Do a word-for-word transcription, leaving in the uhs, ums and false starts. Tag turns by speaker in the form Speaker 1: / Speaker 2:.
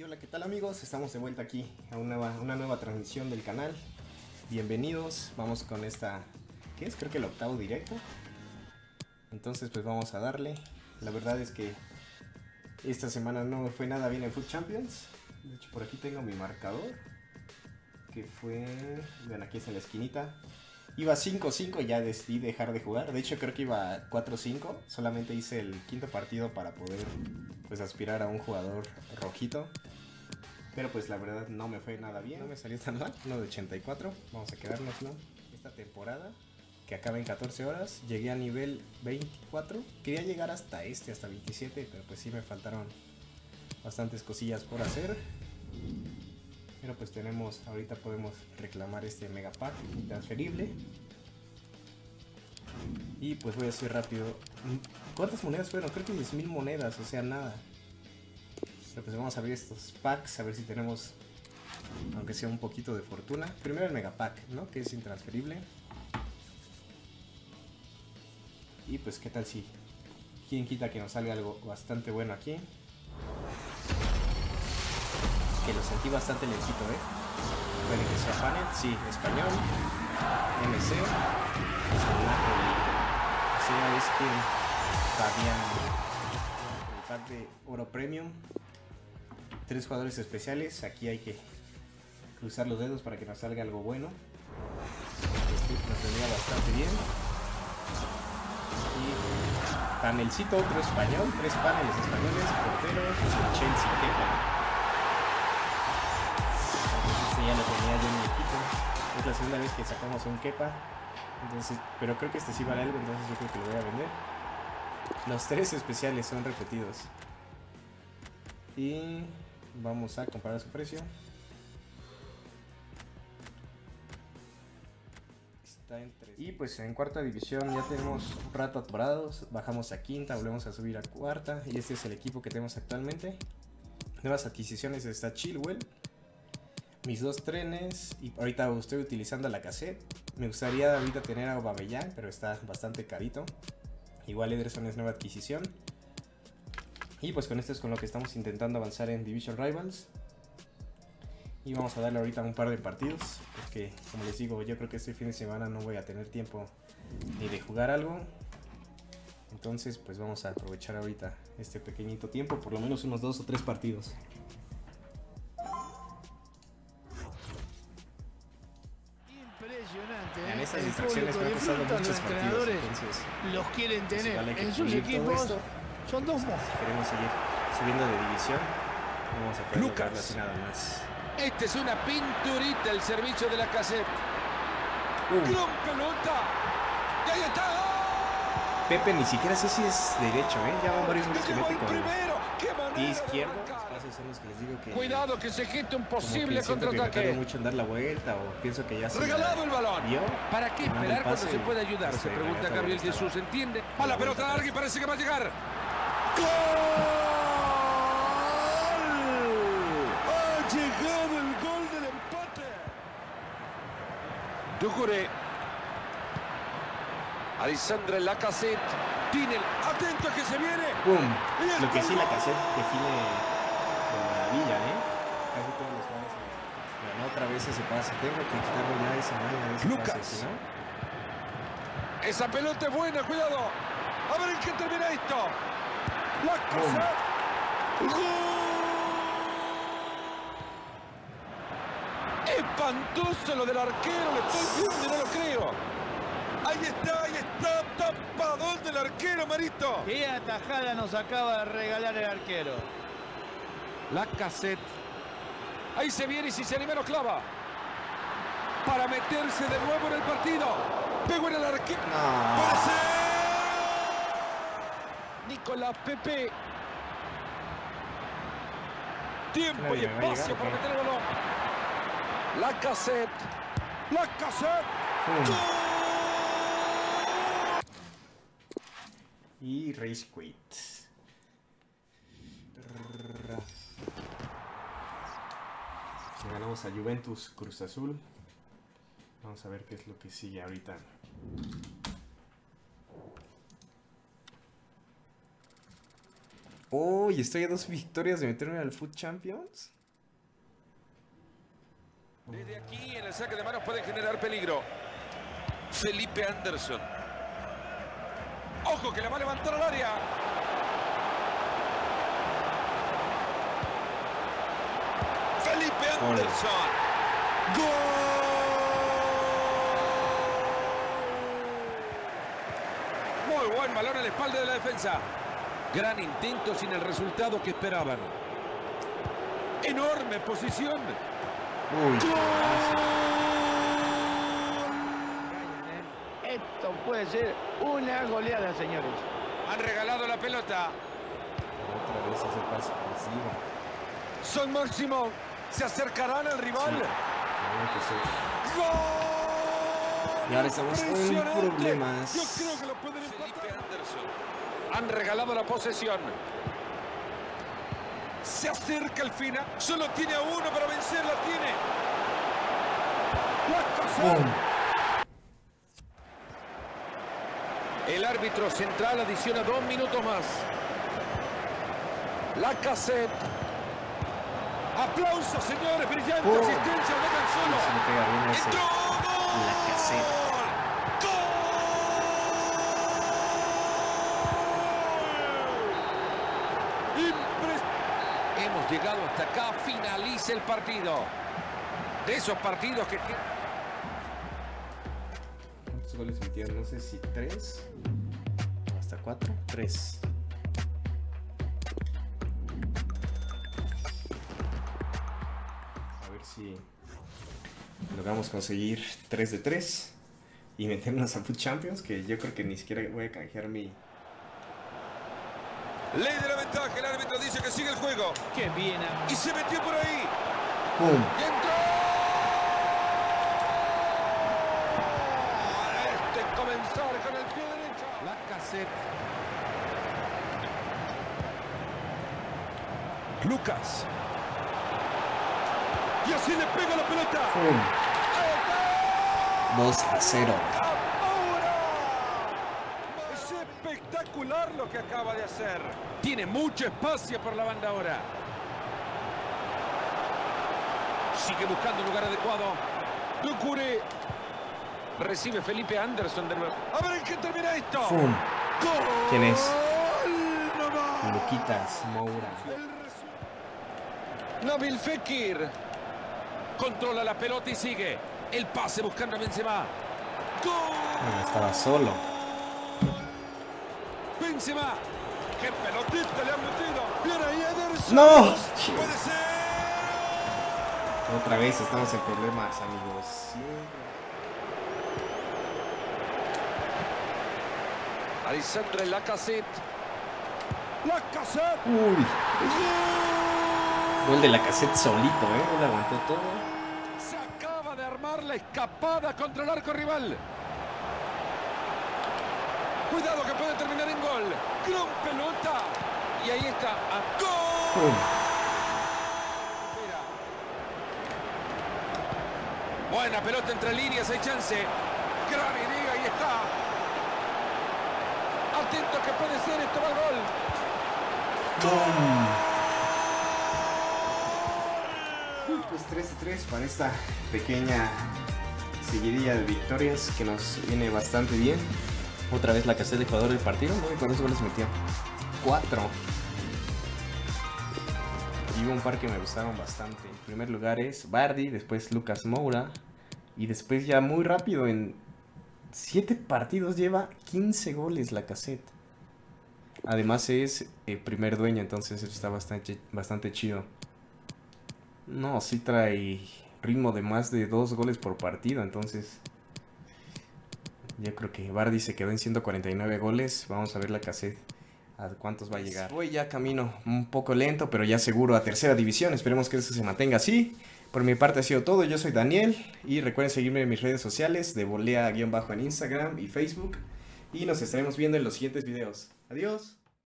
Speaker 1: Y hola, ¿qué tal amigos? Estamos de vuelta aquí a una nueva, una nueva transmisión del canal. Bienvenidos, vamos con esta, ¿qué es? Creo que el octavo directo. Entonces pues vamos a darle. La verdad es que esta semana no me fue nada bien en Foot Champions. De hecho por aquí tengo mi marcador, que fue, ven, aquí es en la esquinita. Iba cinco cinco, ya decidí dejar de jugar. De hecho creo que iba cuatro cinco. Solamente hice el quinto partido para poder pues aspirar a un jugador rojito. Pero pues la verdad no me fue nada bien. No me salió tan mal. Uno de ochenta y cuatro. Vamos a quedárnoslo. Esta temporada, que acaba en catorce horas, llegué a nivel veinticuatro. Quería llegar hasta este, hasta veintisiete. Pero pues sí me faltaron bastantes cosillas por hacer. Pero pues tenemos, ahorita podemos reclamar este mega pack transferible. Y pues voy a hacer rápido. ¿Cuántas monedas fueron? Creo que diez mil monedas, o sea, nada. Pero pues vamos a abrir estos packs, a ver si tenemos, aunque sea un poquito de fortuna. Primero el mega pack, ¿no? Que es intransferible. Y pues qué tal si, quién quita que nos salga algo bastante bueno aquí. Que lo sentí bastante lentito, ¿eh? Puede que sea panel, sí, español, M C, o sea, es que Fabián, el pack de oro premium, tres jugadores especiales. Aquí hay que cruzar los dedos para que nos salga algo bueno. Este nos vendría bastante bien. Y panelcito, otro español, tres paneles españoles, porteros, Chelsea, Kepa. Ya lo tenía yo en mi equipo. Es la segunda vez que sacamos un Kepa. Entonces, pero creo que este sí vale algo, entonces yo creo que lo voy a vender. Los tres especiales son repetidos. Y vamos a comparar su precio. Está en tres. Y pues en cuarta división ya tenemos un rato atorados. Bajamos a quinta, volvemos a subir a cuarta. Y este es el equipo que tenemos actualmente. Nuevas adquisiciones, está Chilwell. Mis dos trenes, y ahorita estoy utilizando la cassette. Me gustaría ahorita tener a Aubameyang, pero está bastante carito. Igual Ederson es nueva adquisición. Y pues con esto es con lo que estamos intentando avanzar en Division Rivals. Y vamos a darle ahorita un par de partidos, porque como les digo, yo creo que este fin de semana no voy a tener tiempo ni de jugar algo. Entonces pues vamos a aprovechar ahorita este pequeñito tiempo, por lo menos unos dos o tres partidos.
Speaker 2: Impresionante.
Speaker 1: En
Speaker 2: ¿eh?
Speaker 1: estas
Speaker 2: El
Speaker 1: distracciones me ha costado muchos
Speaker 2: los
Speaker 1: partidos,
Speaker 2: entrenadores
Speaker 1: entonces
Speaker 2: los quieren
Speaker 1: pues
Speaker 2: tener
Speaker 1: vale que
Speaker 2: en sus
Speaker 1: pulir todo
Speaker 2: equipos.
Speaker 1: esto.
Speaker 2: Son dos mozos.
Speaker 1: Si queremos seguir subiendo de división, vamos a poder lograrlo así nada más.
Speaker 3: Este es una pinturita el servicio de la cassette.
Speaker 1: Uh.
Speaker 3: ¡Gran pelota! ¡Y ahí está!
Speaker 1: Pepe ni siquiera sé si es derecho, ¿eh? Ya van varios goles que mete con el pie izquierdo.
Speaker 3: De
Speaker 1: Los pasos son los que les digo que...
Speaker 3: Cuidado que se geste un posible
Speaker 1: como que siento que me tardo
Speaker 3: contraataque.
Speaker 1: mucho en dar la vuelta, o pienso que ya se
Speaker 3: Regalado el balón.
Speaker 1: vio.
Speaker 3: ¿Para qué
Speaker 1: Que manda el
Speaker 3: esperar cuando
Speaker 1: pase
Speaker 3: se
Speaker 1: y,
Speaker 3: puede ayudar?
Speaker 1: este,
Speaker 3: Se pregunta
Speaker 1: remata
Speaker 3: Gabriel
Speaker 1: donde estaba.
Speaker 3: Jesús. ¿Entiende? A la pelota larga y parece que va a llegar. ¡Gol! Ha llegado el gol del empate. Ducouré. Alexandre Lacazette. Tinel. Atento que se viene.
Speaker 1: ¡Pum! Lo que sí, la cassette define de maravilla, ¿eh? Casi todos los jugadores. Bueno, otra vez ese pase. Tengo que quitarle ya esa maña de ese
Speaker 3: Lucas.
Speaker 1: pase, ¿sí, no?
Speaker 3: Esa pelota es buena, cuidado. A ver en qué termina esto. Lacazette. ¡Gol! Espantoso lo del arquero. Le estoy viendo y no lo creo. Ahí está, ahí está. Tapadón del arquero, Marito.
Speaker 2: Qué atajada nos acaba de regalar el arquero.
Speaker 3: Lacazette. Ahí se viene y si se anima lo clava. Para meterse de nuevo en el partido. Pegó en el arquero.
Speaker 1: No.
Speaker 3: ¡Puede ser! Nicolás Pepe. Tiempo
Speaker 1: Nadie
Speaker 3: y
Speaker 1: me va a llegar,
Speaker 3: espacio
Speaker 1: ¿o
Speaker 3: para
Speaker 1: qué?
Speaker 3: meter el balón. Lacazette. Lacazette.
Speaker 1: ¡Pum!
Speaker 3: ¡Gol!
Speaker 1: Y Race Quit. Le ganamos a Juventus Cruz Azul. Vamos a ver qué es lo que sigue ahorita. Uy, oh, estoy a dos victorias de meterme al Foot Champions.
Speaker 3: Desde aquí en el saque de manos puede generar peligro. Felipe Anderson. Ojo que la va a levantar al área. Felipe Anderson. ¡Gol! Muy buen balón a la espalda de la defensa. Gran intento sin el resultado que esperaban. Enorme posición.
Speaker 1: Uy,
Speaker 2: Esto puede ser una goleada, señores.
Speaker 3: Han regalado la pelota.
Speaker 1: otra vez ese pase agresivo.
Speaker 3: Son Máximo. ¿Se acercarán al rival?
Speaker 1: Sí.
Speaker 3: ¡Gol!
Speaker 1: Y ahora estamos con
Speaker 3: Impresionante.
Speaker 1: problemas.
Speaker 3: Yo creo que lo pueden empatar. Felipe Anderson. Han regalado la posesión. Se acerca el final. Solo tiene a uno para vencer. La tiene.
Speaker 1: ¡Bum!
Speaker 3: El árbitro central adiciona dos minutos más. Lacazette. Aplausos, señores. Brillante
Speaker 1: Oh.
Speaker 3: asistencia. No tan solo.
Speaker 1: Se le pega bien ese.
Speaker 3: ¡Entró! ¡Gol!
Speaker 1: Lacazette.
Speaker 3: ¡Gol! Impres- Hemos llegado hasta acá. Finaliza el partido. De esos partidos que...
Speaker 1: ¿Cuántos goles metieron? No sé si tres. Hasta cuatro. Tres. A ver si logramos conseguir tres de tres y meternos a Foot Champions, que yo creo que ni siquiera voy a canjear mi...
Speaker 3: Ley de la ventaja. El árbitro dice que sigue el juego.
Speaker 2: Qué bien.
Speaker 3: Y se metió por ahí.
Speaker 1: ¡Pum!
Speaker 3: ¡Y entró! Este comenzar con el pie derecho. Lacazette. Lucas. Y así le pega la pelota.
Speaker 1: ¡Pum! dos a cero.
Speaker 3: Es espectacular lo que acaba de hacer. Tiene mucho espacio por la banda ahora. Sigue buscando un lugar adecuado. Ducuré. Recibe Felipe Anderson de nuevo. A ver en qué termina esto.
Speaker 1: ¡Pum!
Speaker 3: ¡Gol!
Speaker 1: ¿Quién es?
Speaker 3: ¡No!
Speaker 1: Luquitas Moura.
Speaker 3: Nabil Fekir. Controla la pelota y sigue. El pase buscando a Benzema. ¡Gol!
Speaker 1: Bueno, estaba solo.
Speaker 3: Benzema. ¡Qué pelotita le han metido! ¡Viene ahí Ederson!
Speaker 1: ¡No!
Speaker 3: ¡Puede ser!
Speaker 1: Otra vez estamos en problemas, amigos. Sí.
Speaker 3: Alexandre Lacazette. Lacazette.
Speaker 1: Uy. Gol de Lacazette solito, ¿eh? No le aguantó todo.
Speaker 3: Se acaba de armar la escapada contra el arco rival. Cuidado que puede terminar en gol. Gran pelota. Y ahí está. ¡A gol!
Speaker 1: ¡Pum!
Speaker 3: Buena pelota entre líneas, hay chance. Gran idea, ahí está. Atento que puede ser, esto va al gol.
Speaker 1: ¡Pum! Pues tres de tres para esta pequeña seguidilla de victorias que nos viene bastante bien. Otra vez Lacazette de jugador del partido, ¿no? Y con esos goles metió cuatro. Y hubo un par que me gustaron bastante. En primer lugar es Vardy, después Lucas Moura. Y después ya muy rápido, en siete partidos lleva quince goles Lacazette. Además es el primer dueño, entonces está bastante, bastante chido. No, sí trae ritmo de más de dos goles por partido, entonces... Yo creo que Vardy se quedó en ciento cuarenta y nueve goles. Vamos a ver Lacazette a cuántos va a llegar. Voy ya camino un poco lento, pero ya seguro a tercera división. Esperemos que eso se mantenga así. Por mi parte ha sido todo. Yo soy Daniel. Y recuerden seguirme en mis redes sociales de volea-bajo en Instagram y Facebook. Y nos estaremos viendo en los siguientes videos. Adiós.